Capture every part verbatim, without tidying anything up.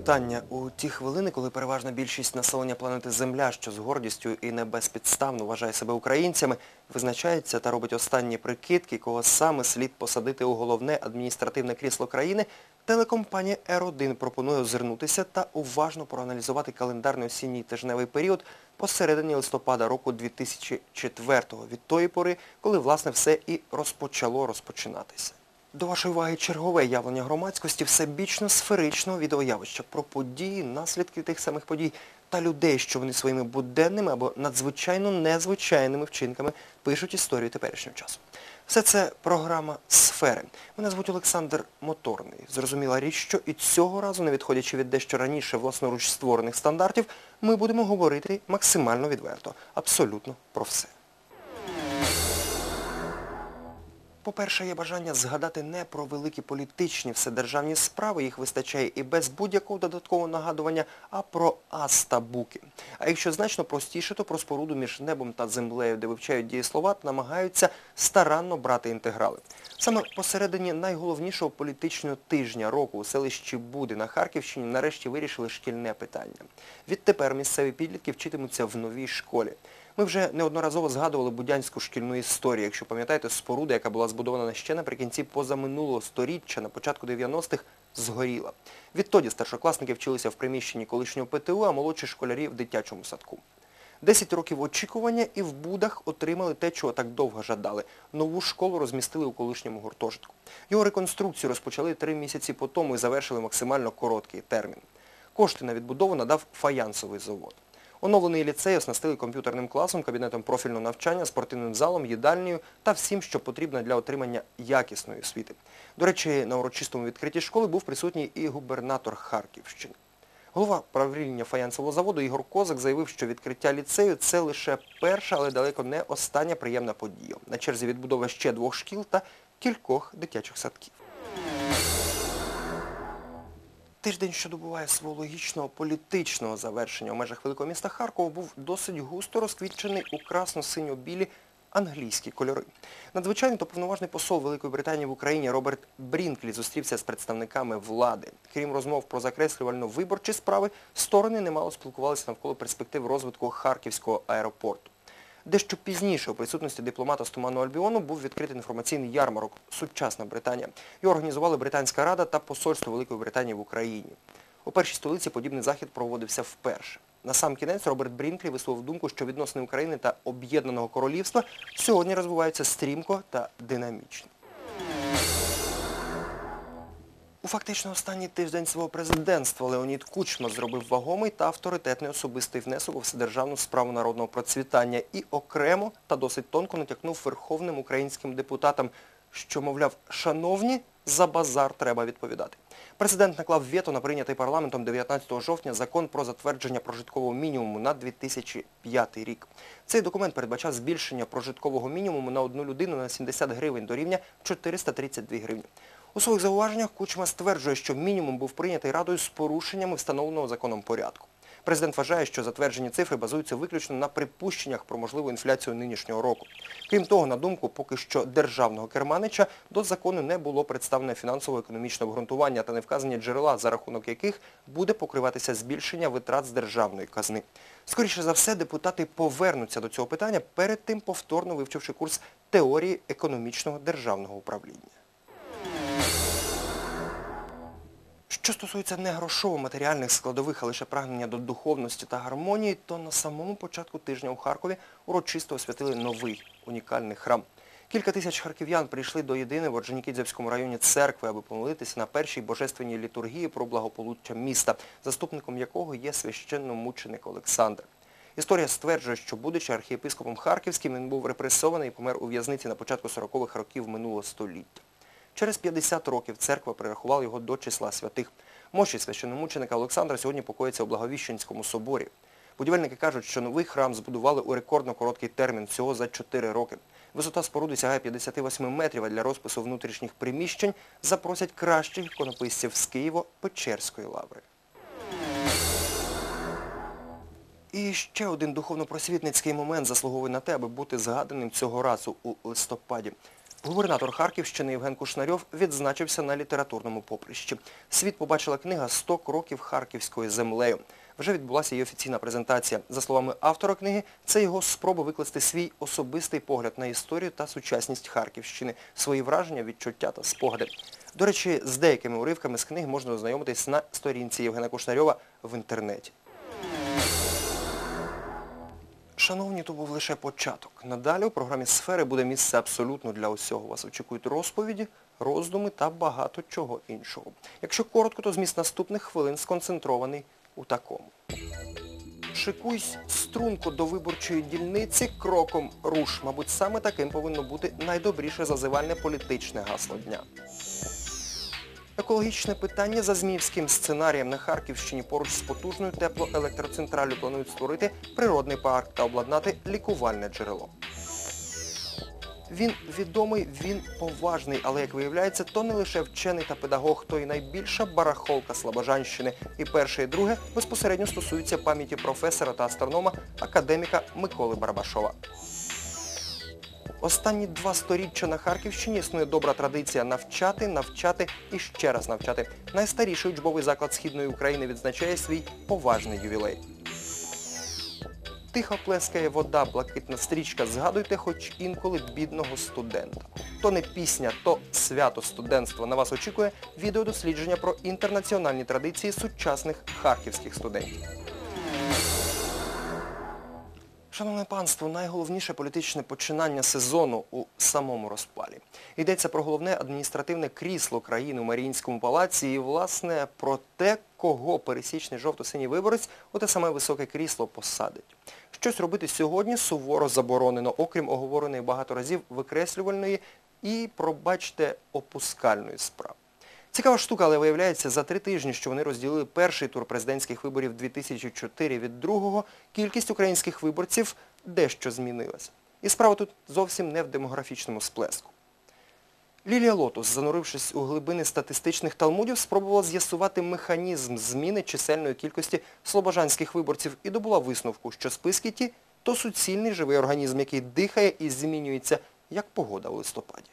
вітання. У ті хвилини, коли переважна більшість населення планети Земля, що з гордістю і не безпідставно вважає себе українцями, визначається та робить останні прикидки, кого саме слід посадити у головне адміністративне крісло країни, телекомпанія Р один пропонує озирнутися та уважно проаналізувати календарний осінній тижневий період посередині листопада року дві тисячі четвертого, від тої пори, коли, власне, все і розпочало розпочинатися. До вашої уваги чергове явлення громадськості всебічно-сферичного відеоявища про події, наслідки тих самих подій та людей, що вони своїми буденними або надзвичайно незвичайними вчинками пишуть історію теперішнього часу. Все це програма «Сфери». Мене звуть Олександр Моторний. Зрозуміла річ, що і цього разу, не відходячи від дещо раніше власноруч створених стандартів, ми будемо говорити максимально відверто, абсолютно про все. По-перше, є бажання згадати не про великі політичні вседержавні справи, їх вистачає і без будь-якого додаткового нагадування, а про астабуки. А якщо значно простіше, то про споруду між небом та землею, де вивчають дієслова, намагаються старанно брати інтеграли. Саме посередині найголовнішого політичного тижня року у селищі Буди на Харківщині нарешті вирішили шкільне питання. Відтепер місцеві підлітки вчитимуться в новій школі. Ми вже неодноразово згадували будянську шкільну історію. Якщо пам'ятаєте, споруда, яка була збудована ще наприкінці позаминулого сторіччя, на початку дев'яностих, згоріла. Відтоді старшокласники вчилися в приміщенні колишнього Пе Те У, а молодші школярі в дитячому садку. Десять років очікування і в Будах отримали те, чого так довго жадали. Нову школу розмістили у колишньому гуртожитку. Його реконструкцію розпочали три місяці по тому і завершили максимально короткий термін. Кошти на відбудову надав фаянсовий завод. Оновлений ліцей оснастили комп'ютерним класом, кабінетом профільного навчання, спортивним залом, їдальнею та всім, що потрібно для отримання якісної освіти. До речі, на урочистому відкритті школи був присутній і губернатор Харківщини. Голова правління фаянсового заводу Ігор Козак заявив, що відкриття ліцею – це лише перша, але далеко не остання приємна подія. На черзі відбудова ще двох шкіл та кількох дитячих садків. Тиждень, що добуває свого логічного політичного завершення у межах великого міста Харкова, був досить густо розквітчений у красно-синьо-білі англійські кольори. Надзвичайний та повноважний посол Великої Британії в Україні Роберт Брінклі зустрівся з представниками влади. Крім розмов про закреслювально-виборчі справи, сторони немало спілкувалися навколо перспектив розвитку Харківського аеропорту. Дещо пізніше у присутності дипломата з Туманного Альбіону був відкритий інформаційний ярмарок «Сучасна Британія». Його організували Британська Рада та Посольство Великої Британії в Україні. У першій столиці подібний захід проводився вперше. Насамкінець Роберт Брінклі висловив думку, що відносини України та Об'єднаного Королівства сьогодні розвиваються стрімко та динамічно. У фактично останній тиждень свого президентства Леонід Кучма зробив вагомий та авторитетний особистий внесок у вседержавну справу народного процвітання і окремо та досить тонко натякнув верховним українським депутатам, що, мовляв, шановні, за базар треба відповідати. Президент наклав вето на прийнятий парламентом дев'ятнадцятого жовтня закон про затвердження прожиткового мінімуму на дві тисячі п'ятий рік. Цей документ передбачав збільшення прожиткового мінімуму на одну людину на сімдесят гривень до рівня чотириста тридцять дві гривні. У своїх зауваженнях Кучма стверджує, що мінімум був прийнятий Радою з порушеннями встановленого законом порядку. Президент вважає, що затверджені цифри базуються виключно на припущеннях про можливу інфляцію нинішнього року. Крім того, на думку поки що державного керманича, до закону не було представлено фінансово-економічне обґрунтування та не вказані джерела, за рахунок яких буде покриватися збільшення витрат з державної казни. Скоріше за все, депутати повернуться до цього питання, перед тим повторно вивчивши курс теорії економічного державного управління. Що стосується не грошово-матеріальних складових, а лише прагнення до духовності та гармонії, то на самому початку тижня у Харкові урочисто освятили новий унікальний храм. Кілька тисяч харків'ян прийшли до єдиної в Орджонікідзевському районі церкви, аби помолитися на першій божественній літургії про благополуччя міста, заступником якого є священномученик Олександр. Історія стверджує, що, будучи архієпископом Харківським, він був репресований і помер у в'язниці на початку сорокових років минулого століття. Через п'ятдесят років церква прирахувала його до числа святих. Мощі священномученика Олександра сьогодні покоїться у Благовіщенському соборі. Будівельники кажуть, що новий храм збудували у рекордно короткий термін, всього за чотири роки. Висота споруди сягає п'ятдесят вісім метрів, а для розпису внутрішніх приміщень запросять кращих іконописців з Києво-Печерської лаври. І ще один духовно-просвітницький момент заслуговує на те, аби бути згаданим цього разу у листопаді. Губернатор Харківщини Євген Кушнарьов відзначився на літературному поприщі. Світ побачила книга «сто кроків харківською землею». Вже відбулася її офіційна презентація. За словами автора книги, це його спроба викласти свій особистий погляд на історію та сучасність Харківщини, свої враження, відчуття та спогади. До речі, з деякими уривками з книг можна ознайомитись на сторінці Євгена Кушнарьова в інтернеті. Шановні, то був лише початок. Надалі у програмі «Сфери» буде місце абсолютно для усього. Вас очікують розповіді, роздуми та багато чого іншого. Якщо коротко, то зміст наступних хвилин сконцентрований у такому. Шикуйсь струнко до виборчої дільниці, кроком руш. Мабуть, саме таким повинно бути найдобріше зазивальне політичне гасло дня. Екологічне питання за зміївським сценарієм на Харківщині поруч з потужною теплоелектроцентраллю планують створити природний парк та обладнати лікувальне джерело. Він відомий, він поважний, але, як виявляється, то не лише вчений та педагог, то й найбільша барахолка Слобожанщини. І перше, і друге безпосередньо стосуються пам'яті професора та астронома, академіка Миколи Барабашова. Останні два сторіччя на Харківщині існує добра традиція навчати, навчати і ще раз навчати. Найстаріший учбовий заклад Східної України відзначає свій поважний ювілей. Тихо плескає вода, блакитна стрічка. Згадуйте хоч інколи бідного студента. То не пісня, то свято студентства. На вас очікує відеодослідження про інтернаціональні традиції сучасних харківських студентів. Шановне панство, найголовніше політичне починання сезону у самому розпалі. Йдеться про головне адміністративне крісло країни у Маріїнському палаці і, власне, про те, кого пересічний жовто-синій виборець у те саме високе крісло посадить. Щось робити сьогодні суворо заборонено, окрім оговореної багато разів викреслювальної і, пробачте, опускальної справи. Цікава штука, але виявляється, за три тижні, що вони розділили перший тур президентських виборів дві тисячі чотири від другого, кількість українських виборців дещо змінилася. І справа тут зовсім не в демографічному сплеску. Лілія Лотос, занурившись у глибини статистичних талмудів, спробувала з'ясувати механізм зміни чисельної кількості слобожанських виборців і добула висновку, що списки ті – то суцільний живий організм, який дихає і змінюється, як погода у листопаді.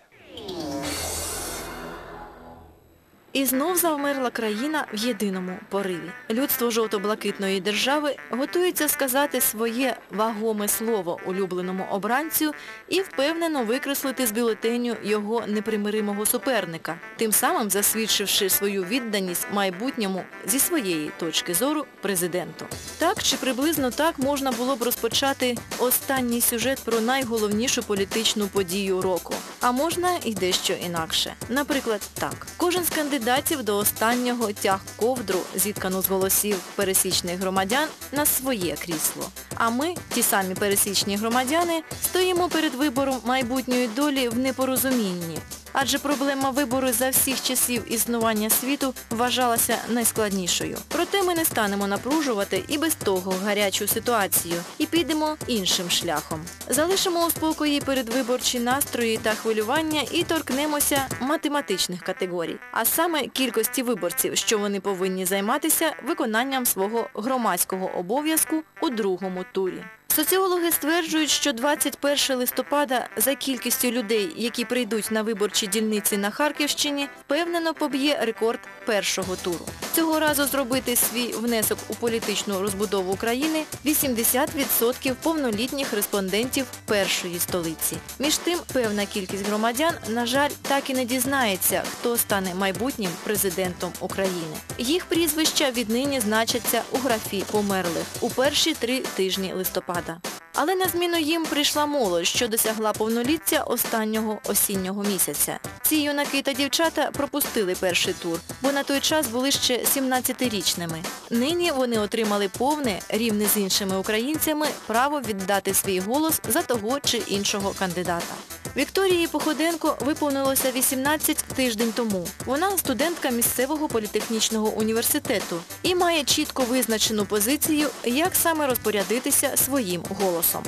І знов завмерла країна в єдиному пориві. Людство жовто-блакитної держави готується сказати своє вагоме слово улюбленому обранцю і впевнено викреслити з бюлетеню його непримиримого суперника, тим самим засвідчивши свою відданість майбутньому зі своєї точки зору президенту. Так чи приблизно так можна було б розпочати останній сюжет про найголовнішу політичну подію року. А можна і дещо інакше. Наприклад, так. Кожен з кандидатів до останнього тяг ковдру, зіткану з голосів пересічних громадян, на своє крісло. А ми, ті самі пересічні громадяни, стоїмо перед вибором майбутньої долі в непорозумінні. Адже проблема вибору за всіх часів існування світу вважалася найскладнішою. Проте ми не станемо напружувати і без того гарячу ситуацію і підемо іншим шляхом. Залишимо у спокої передвиборчі настрої та хвилювання і торкнемося математичних категорій, а саме кількості виборців, що вони повинні займатися виконанням свого громадського обов'язку у другому турі. Соціологи стверджують, що двадцять першого листопада за кількістю людей, які прийдуть на виборчі дільниці на Харківщині, впевнено поб'є рекорд першого туру. Цього разу зробити свій внесок у політичну розбудову країни вісімдесят відсотків повнолітніх респондентів першої столиці. Між тим, певна кількість громадян, на жаль, так і не дізнається, хто стане майбутнім президентом України. Їх прізвища віднині значаться у графі померлих у перші три тижні листопада. Але на зміну їм прийшла молодь, що досягла повноліття останнього осіннього місяця. Ці юнаки та дівчата пропустили перший тур, бо на той час були ще сімнадцятирічними. Нині вони отримали повне, рівне з іншими українцями, право віддати свій голос за того чи іншого кандидата. Вікторії Походенко виповнилося вісімнадцять тиждень тому. Вона студентка місцевого політехнічного університету і має чітко визначену позицію, як саме розпорядитися своїм голосом.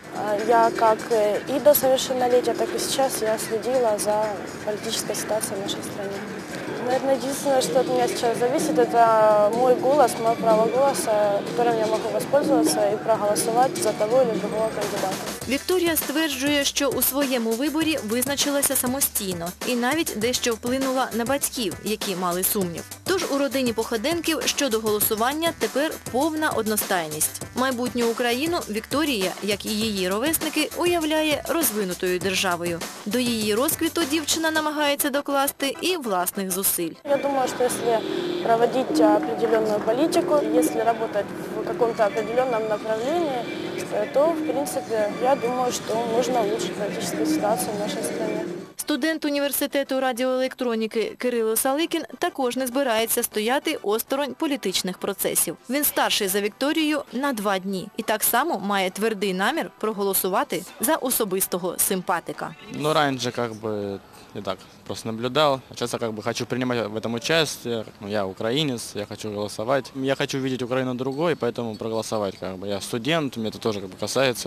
Я как и до совершеннолетия, так и сейчас я следила за политической ситуацией в нашей стране. Наверное, единственное, что от меня сейчас зависит, это мой голос, мое право голоса, которым я могу воспользоваться и проголосовать за того или другого кандидата. Вікторія стверджує, що у своєму виборі визначилася самостійно і навіть дещо вплинула на батьків, які мали сумнів. Тож у родині Походенків щодо голосування тепер повна одностайність. Майбутню Україну Вікторія, як і її ровесники, уявляє розвинутою державою. До її розквіту дівчина намагається докласти і власних зусиль. Я думаю, что если проводить определенную политику, если работать в каком-то определенном направлении, то, в принципе, я думаю, что можно улучшить политическую ситуацию в нашей стране. Студент університету радіоелектроніки Кирило Саликін також не збирається стояти осторонь політичних процесів. Він старший за Вікторію на два дні і так само має твердий намір проголосувати за особистого симпатика. Ну, раньше как бы я так просто наблюдал, а сейчас я как бы хочу принимать в этом участие. Ну, я украинец, я хочу голосовать. Я хочу видеть Украину другой, поэтому проголосовать как бы. Я студент, меня это тоже как бы касается.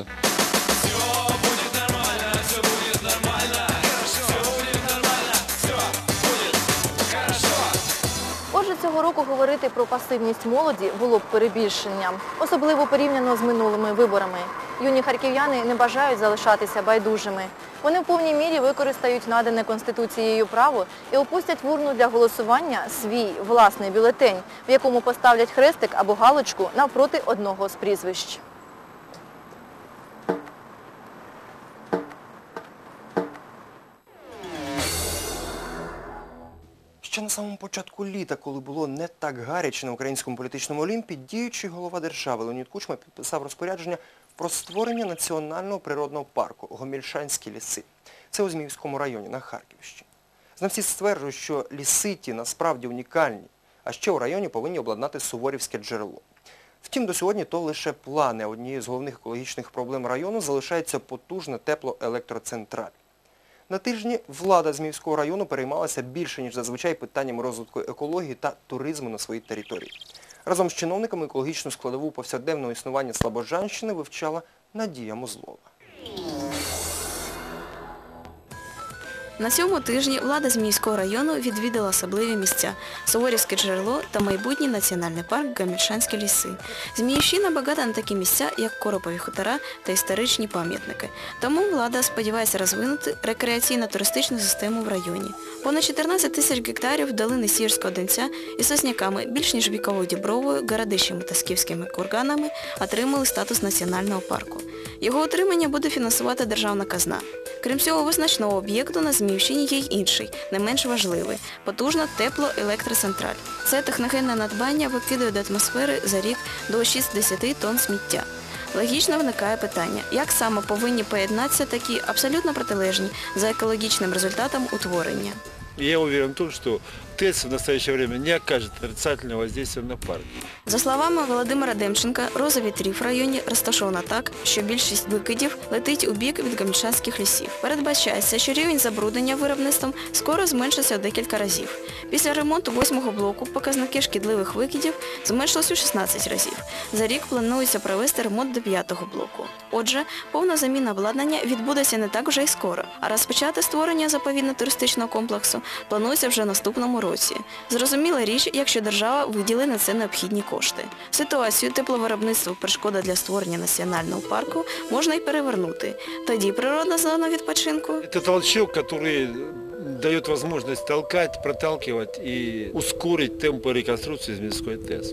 Отже, цього року говорити про пасивність молоді було б перебільшенням, особливо порівняно з минулими виборами. Юні харків'яни не бажають залишатися байдужими. Вони в повній мірі використають надане Конституцією право і опустять в урну для голосування свій власний бюлетень, в якому поставлять хрестик або галочку навпроти одного з прізвищ. Ще на самому початку літа, коли було не так гаряче на українському політичному олімпі, діючий голова держави Леонід Кучма підписав розпорядження про створення національного природного парку «Гомельшанські ліси». Це у Зміївському районі на Харківщині. Знавці стверджують, що ліси ті насправді унікальні, а ще у районі повинні обладнати Суворівське джерело. Втім, до сьогодні то лише плани. Однією з головних екологічних проблем району залишається потужна теплоелектроцентраль. На тижні влада Зміївського району переймалася більше, ніж зазвичай, питаннями розвитку екології та туризму на своїй території. Разом з чиновниками екологічну складову повсякденного існування Слобожанщини вивчала Надія Музлова. На цьому тижні влада Зміївського району відвідала особливі місця – Суворівське джерело та майбутній національний парк Гомельшанські ліси. Зміївщина багата на такі місця, як Коропові хутора та історичні пам'ятники. Тому влада сподівається розвинути рекреаційно-туристичну систему в районі. Понад чотирнадцять тисяч гектарів долини Сіверського Донця із сосняками, більш ніж віковою дібровою, городищами та скіфськими курганами отримали статус національного парку. Його отримання буде фінансувати державна казна. Крім цього визначного об'єкту, на Зміївщині є й інший, не менш важливий – потужна теплоелектроцентраль. Це техногенне надбання викидає до атмосфери за рік до шістдесят тонн сміття. Логічно виникає питання, як саме повинні поєднатися такі абсолютно протилежні за екологічним результатом утворення. Я уверен в том, что ТЭЦ в настоящее время не окажет отрицательного воздействия на парк. За словами Володимира Демченка, роза вітрів в районі розташована так, що більшість викидів летить у бік від гомельшанських лісів. Передбачається, що рівень забруднення виробництвом скоро зменшиться в декілька разів. Після ремонту восьмого блоку показники шкідливих викидів зменшились у шістнадцять разів. За рік планується провести ремонт дев'ятого блоку. Отже, повна заміна обладнання відбудеться не так вже й скоро, а розпочати створення заповідно-туристичного комплексу планується вже наступному році. Зрозуміла річ, якщо держава виділить на це необхідні кошти. Ситуацію тепловиробництва перешкода для створення національного парку можна й перевернути. Тоді природна зона відпочинку. Это толчок, который дает возможность толкать, проталкивать и ускорить темпы реконструкции Змеевской ТЭС.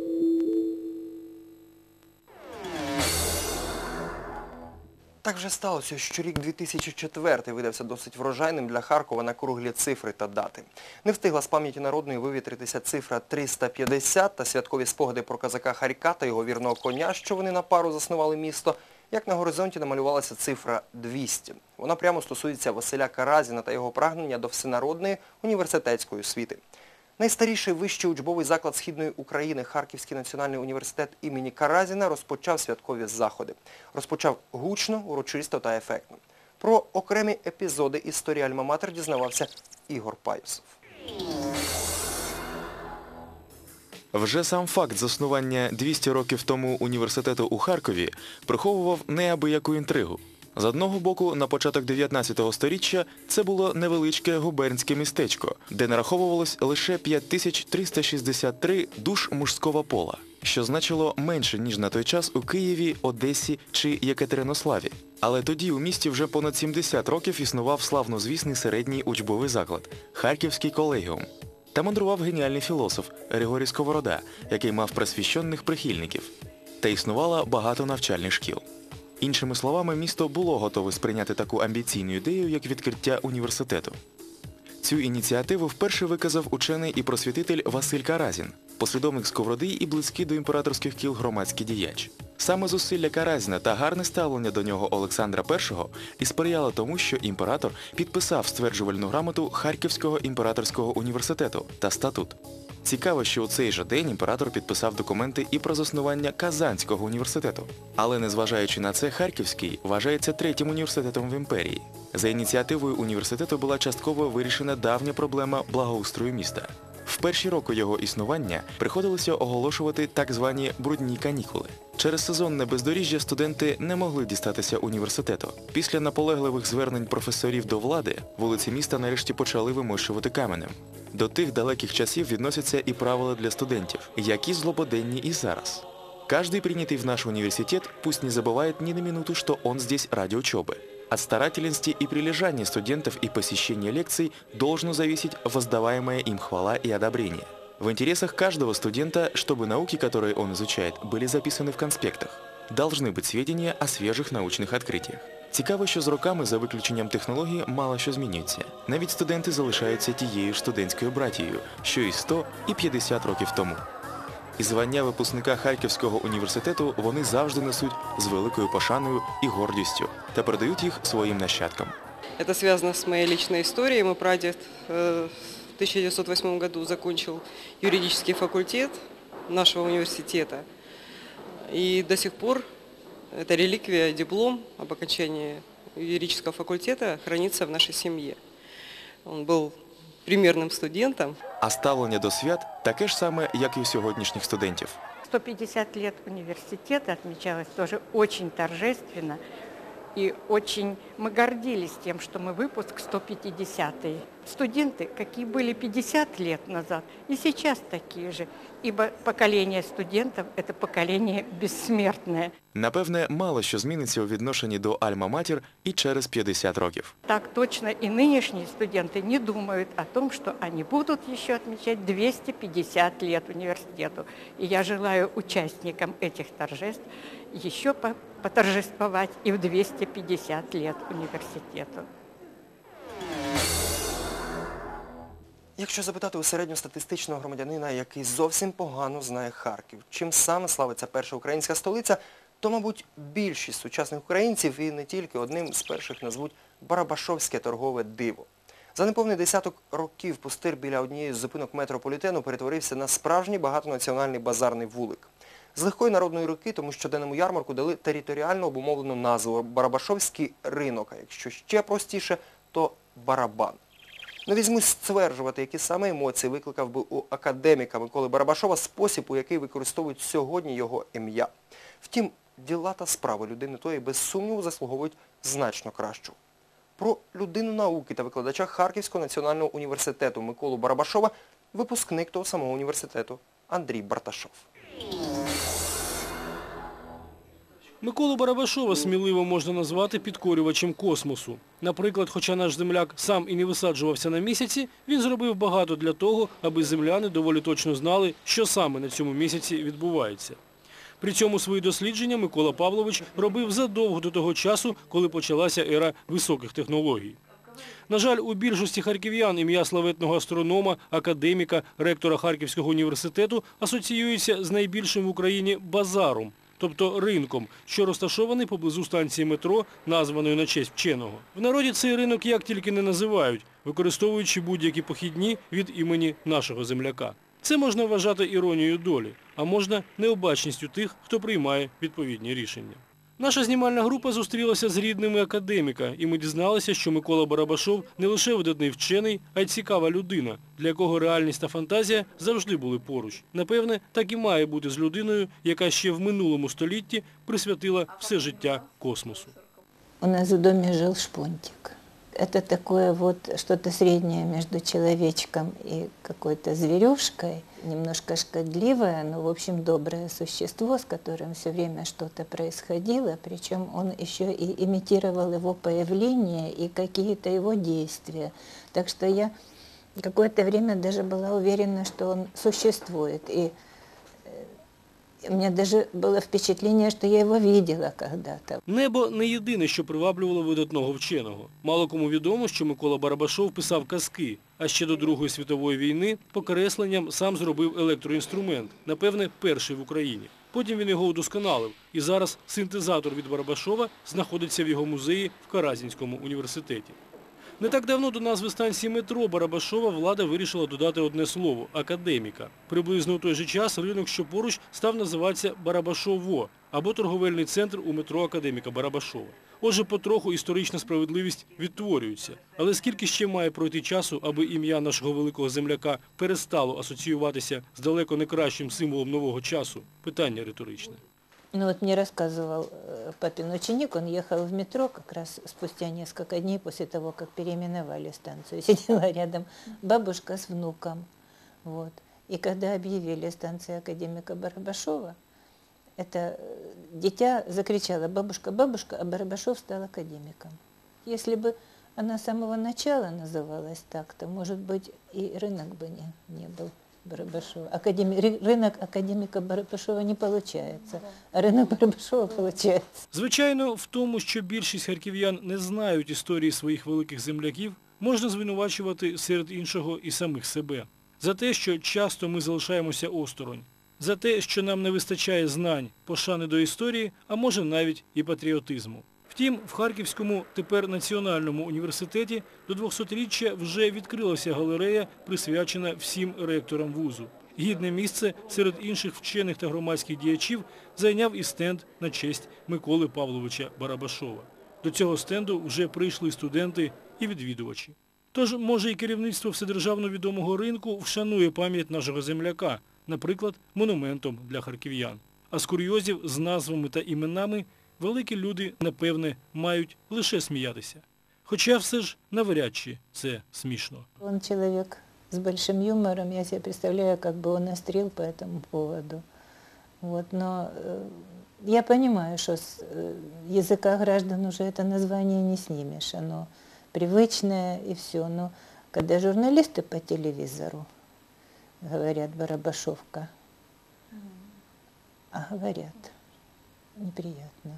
Так вже сталося, що рік дві тисячі четвертий видався досить врожайним для Харкова на круглі цифри та дати. Не встигла з пам'яті народної вивітритися цифра триста п'ятдесят та святкові спогади про козака Харька та його вірного коня, що вони на пару заснували місто, як на горизонті намалювалася цифра двісті. Вона прямо стосується Василя Каразіна та його прагнення до всенародної університетської освіти. Найстаріший вищий учбовий заклад Східної України, Харківський національний університет імені Каразіна, розпочав святкові заходи. Розпочав гучно, урочисто та ефектно. Про окремі епізоди історії Альма-Матер дізнавався Ігор Паюсов. Вже сам факт заснування двісті років тому університету у Харкові приховував неабияку інтригу. З одного боку, на початок дев'ятнадцятого сторіччя це було невеличке губернське містечко, де нараховувалось лише п'ять тисяч триста шістдесят три душ мужського пола, що значило менше, ніж на той час у Києві, Одесі чи Єкатеринославі. Але тоді у місті вже понад сімдесят років існував славнозвісний середній учбовий заклад – Харківський колегіум. Там мандрував геніальний філософ Григорій Сковорода, який мав просвіщених прихильників. Та існувало багато навчальних шкіл. Іншими словами, місто було готове сприйняти таку амбіційну ідею, як відкриття університету. Цю ініціативу вперше виказав учений і просвітитель Василь Каразін, послідовник Сковороди і близький до імператорських кіл громадський діяч. Саме зусилля Каразіна та гарне ставлення до нього Олександра Першого і сприяло тому, що імператор підписав стверджувальну грамоту Харківського імператорського університету та статут. Цікаво, що у цей же день імператор підписав документи і про заснування Казанського університету. Але незважаючи на це, Харківський вважається третім університетом в імперії. За ініціативою університету була частково вирішена давня проблема благоустрою міста. В перші роки його існування приходилося оголошувати так звані брудні канікули. Через сезонне бездоріжжя студенти не могли дістатися університету. Після наполегливих звернень професорів до влади, вулиці міста нарешті почали вимощувати каменем. До тих далеких часів відносяться і правила для студентів, які злободенні и зараз. Каждый принятый в наш университет пусть не забывает ни на минуту, что он здесь ради учебы. От старательности и прилежания студентов и посещения лекций должно зависеть воздаваемая им хвала и одобрение. В интересах каждого студента, чтобы науки, которые он изучает, были записаны в конспектах. Должны быть сведения о свежих научних открытиях. Цікаво, що з роками, за виключенням технології, мало що змінюється. Навіть студенти залишаються тією ж студентською братією, що і сто, і п'ятдесят років тому. І звання випускника Харківського університету вони завжди несуть з великою пошаною і гордістю та передають їх своїм нащадкам. Это связано с моей личной историей. Мой прадед в тысяча девятьсот восьмом году закончил юридический факультет нашего университета. И до сих пор эта реликвия, диплом об окончании юридического факультета хранится в нашей семье. Он был примерным студентом. А ставлення до свят таке ж саме, як і у сьогоднішніх студентів. сто пятьдесят лет университета отмечалось тоже очень торжественно. И очень мы гордились тем, что мы выпуск сто пятидесятый. Студенты, какие были пятьдесят лет назад, и сейчас такие же. Ибо поколение студентов – это поколение бессмертное. Напевне, мало що зміниться у відношенні до Альма-Матер і через п'ятдесят років. Так точно и нынешние студенты не думают о том, что они будут еще отмечать двести пятьдесят лет университету. И я желаю участникам этих торжеств еще поторжествовать и в двести пятьдесят лет университету. Якщо запитати у середньостатистичного громадянина, який зовсім погано знає Харків, чим саме славиться перша українська столиця, то, мабуть, більшість сучасних українців і не тільки одним з перших назвуть Барабашовське торгове диво. За неповний десяток років пустир біля однієї з зупинок метрополітену перетворився на справжній багатонаціональний базарний вулик. З легкої народної руки тому щоденному ярмарку дали територіально обумовлену назву Барабашовський ринок, а якщо ще простіше, то барабан. Не візьмусь стверджувати, які саме емоції викликав би у академіка Миколи Барабашова спосіб, у який використовують сьогодні його ім'я. Втім, діла та справи людини тої без сумніву заслуговують значно кращу. Про людину науки та викладача Харківського національного університету Миколу Барабашова випускник того самого університету Андрій Барташов. Миколу Барабашова сміливо можна назвати підкорювачем космосу. Наприклад, хоча наш земляк сам і не висаджувався на місяці, він зробив багато для того, аби земляни доволі точно знали, що саме на цьому місяці відбувається. При цьому свої дослідження Микола Павлович робив задовго до того часу, коли почалася ера високих технологій. На жаль, у більшості харків'ян ім'я славетного астронома, академіка, ректора Харківського університету асоціюється з найбільшим в Україні базаром, тобто ринком, що розташований поблизу станції метро, названої на честь вченого. В народі цей ринок як тільки не називають, використовуючи будь-які похідні від імені нашого земляка. Це можна вважати іронією долі, а можна необачністю тих, хто приймає відповідні рішення. Наша знімальна група зустрілася з рідними академіка, і ми дізналися, що Микола Барабашов не лише видатний вчений, а й цікава людина, для якого реальність та фантазія завжди були поруч. Напевне, так і має бути з людиною, яка ще в минулому столітті присвятила все життя космосу. У нас в доме жил шпунтик. Это такое вот что-то среднее между человечком и какой-то зверюшкой. Немножко шкодливое, но, в общем, доброе существо, с которым все время что-то происходило. Причем он еще и имитировал его появление и какие-то его действия. Так что я какое-то время даже была уверена, что он существует. И у меня даже было впечатление, что я его видела когда-то. Небо не єдине, що приваблювало видатного вченого. Мало кому відомо, що Микола Барабашов писав казки, а ще до Другої світової війни по кресленням сам зробив електроінструмент, напевне, перший в Україні. Потім він його удосконалив, і зараз синтезатор від Барабашова знаходиться в його музеї в Каразінському університеті. Не так давно до назви станції метро Барабашова влада вирішила додати одне слово – академіка. Приблизно у той же час ринок, що поруч, став називатися Барабашово, або торговельний центр у метро академіка Барабашова. Отже, потроху історична справедливість відтворюється. Але скільки ще має пройти часу, аби ім'я нашого великого земляка перестало асоціюватися з далеко не кращим символом нового часу? Питання риторичне. Ну вот мне рассказывал папин ученик, он ехал в метро как раз спустя несколько дней после того, как переименовали станцию. Сидела рядом бабушка с внуком. Вот. И когда объявили станцию академика Барабашова, это дитя закричало: «Бабушка, бабушка», а Барабашов стал академиком. Если бы она с самого начала называлась так, то, может быть, и рынок бы не, не был Барабашова. Академи... Рынок академика Барабашова не получается, а ринок Барабашова получается. Звичайно, в тому, що більшість харків'ян не знають історії своїх великих земляків, можна звинувачувати серед іншого і самих себе. За те, що часто ми залишаємося осторонь. За те, що нам не вистачає знань, пошани до історії, а може навіть і патріотизму. Втім, в Харківському, тепер Національному університеті до двохсотріччя вже відкрилася галерея, присвячена всім ректорам вузу. Гідне місце серед інших вчених та громадських діячів зайняв і стенд на честь Миколи Павловича Барабашова. До цього стенду вже прийшли студенти і відвідувачі. Тож, може, і керівництво вседержавно відомого ринку вшанує пам'ять нашого земляка, наприклад, монументом для харків'ян. А з курйозів з назвами та іменами великі люди, напевне, мають лише сміятися. Хоча все ж навряд чи це смішно. Он человек с большим юмором, я себе представляю, как бы он острил по этому поводу. Вот, но э, я понимаю, что с э, языка граждан уже это название не снимешь, оно привычное и все. Но когда журналисты по телевизору говорят «Барабашовка», а говорят, неприятно.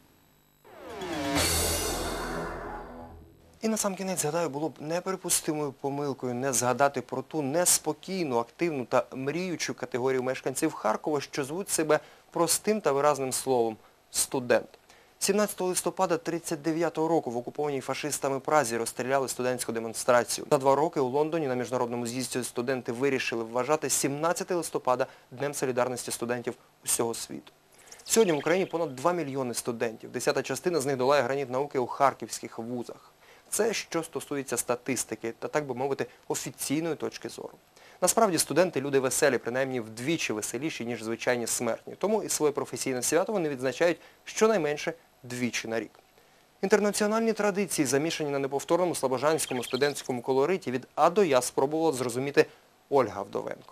І насамкінець, згадаю, було б неприпустимою помилкою не згадати про ту неспокійну, активну та мріючу категорію мешканців Харкова, що звуть себе простим та виразним словом – студент. сімнадцятого листопада тридцять дев'ятого року в окупованій фашистами Празі розстріляли студентську демонстрацію. За два роки у Лондоні на міжнародному з'їзді студенти вирішили вважати сімнадцятого листопада Днем солідарності студентів усього світу. Сьогодні в Україні понад два мільйони студентів. Десята частина з них долає граніт науки у харківських вузах. Це що стосується статистики та, так би мовити, офіційної точки зору. Насправді студенти – люди веселі, принаймні вдвічі веселіші, ніж звичайні смертні. Тому і своє професійне свято вони відзначають щонайменше двічі на рік. Інтернаціональні традиції, замішані на неповторному слобожанському студентському колориті, від А до Я спробувала зрозуміти Ольга Вдовенко.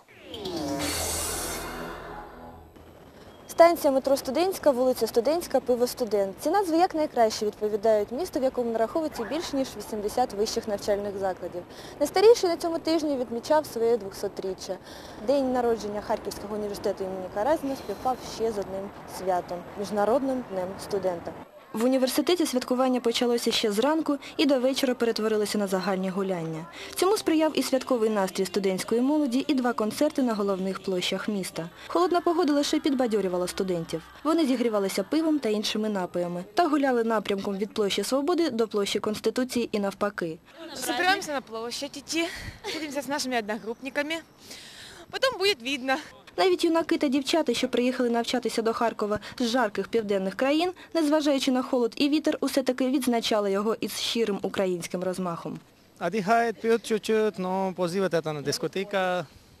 Станція метро Студентська, вулиця Студентська, пиво Студент. Ці назви якнайкраще відповідають місту, в якому нараховується більш ніж вісімдесят вищих навчальних закладів. Найстаріший на цьому тижні відмічав своє двохсотріччя. День народження Харківського університету імені Каразіна співпав ще з одним святом – Міжнародним днем студента. В університеті святкування почалося ще зранку і до вечора перетворилося на загальні гуляння. Цьому сприяв і святковий настрій студентської молоді, і два концерти на головних площах міста. Холодна погода лише підбадьорювала студентів. Вони зігрівалися пивом та іншими напоями та гуляли напрямком від площі Свободи до площі Конституції і навпаки. Собираемся на площадь идти, встретимся с нашими одногруппниками, потом будет видно. Навіть юнаки та дівчата, що приїхали навчатися до Харкова з жарких південних країн, незважаючи на холод і вітер, усе-таки відзначали його із щирим українським розмахом. Отдыхает, пьет чуть-чуть, но позывает это на дискотека.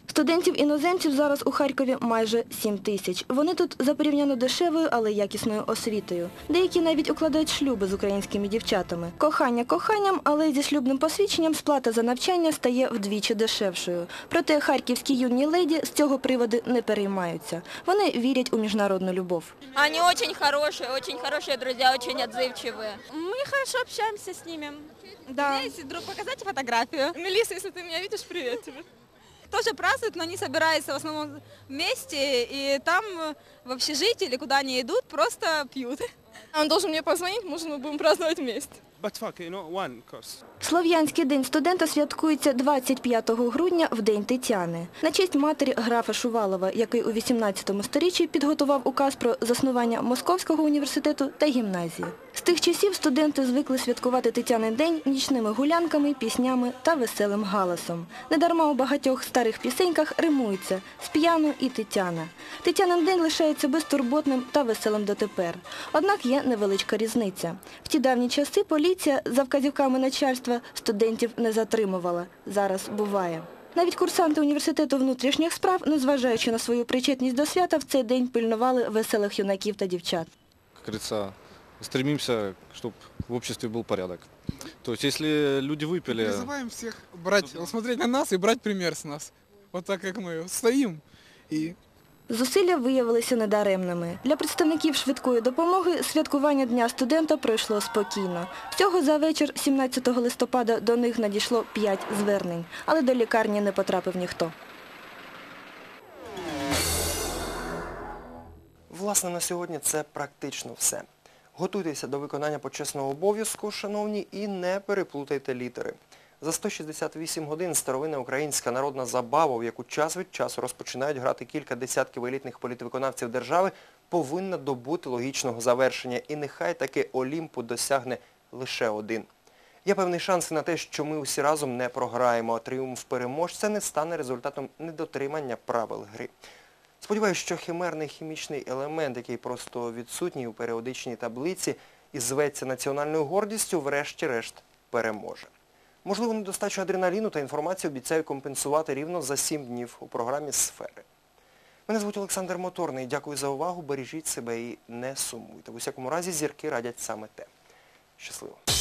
Студентів-іноземців зараз у Харкові майже сім тисяч. Вони тут за порівняно дешевою, але якісною освітою. Деякі навіть укладають шлюби з українськими дівчатами. Кохання коханням, але зі шлюбним посвідченням сплата за навчання стає вдвічі дешевшою. Проте харківські юні леді з цього приводу не переймаються. Вони вірять у міжнародну любов. Они очень хорошие, очень хорошие друзья, очень отзывчивые. Мы хорошо общаемся с ними. Да. Если вдруг показать фотографию. Мелисса, если ты меня видишь, привет тебе. Тоже празднуют, но они собираются в основном вместе, и там в общежитии или куда они идут, просто пьют. Он должен мне позвонить, может, мы будем праздновать вместе. Слов'янський день студента святкується двадцять п'ятого грудня в День Тетяни. На честь матері графа Шувалова, який у вісімнадцятому сторіччі підготував указ про заснування Московського університету та гімназії. З тих часів студенти звикли святкувати Тетянин день нічними гулянками, піснями та веселим галасом. Недарма у багатьох старих пісеньках римується «Сп'яну» і «Тетяна». Тетянин день лишається безтурботним та веселим дотепер. Однак є невеличка різниця. В ті давні часи поліція за вказівками начальства студентів не затримувала. Зараз буває. Навіть курсанти університету внутрішніх справ, незважаючи на свою причетність до свята, в цей день пильнували веселих юнаків та дівчат. Как говорится, стремимся, чтобы в обществе был порядок. То есть, если люди выпили... Призываем всех брать, смотреть на нас и брать пример с нас. Вот так, как мы стоим и... Зусилля виявилися недаремними. Для представників швидкої допомоги святкування Дня студента пройшло спокійно. Всього за вечір сімнадцятого листопада до них надійшло п'ять звернень, але до лікарні не потрапив ніхто. Власне, на сьогодні це практично все. Готуйтеся до виконання почесного обов'язку, шановні, і не переплутайте літери. За сто шістдесят вісім годин старовинна українська народна забава, в яку час від часу розпочинають грати кілька десятків елітних політвиконавців держави, повинна добути логічного завершення. І нехай таки Олімпу досягне лише один. Є певний шанс на те, що ми усі разом не програємо, а тріумф переможця не стане результатом недотримання правил гри. Сподіваюсь, що химерний хімічний елемент, який просто відсутній у періодичній таблиці і зветься національною гордістю, врешті-решт переможе. Можливо, недостачу адреналіну та інформації обіцяю компенсувати рівно за сім днів у програмі «Сфери». Мене звуть Олександр Моторний. Дякую за увагу, бережіть себе і не сумуйте. В усякому разі, зірки радять саме те. Щасливо.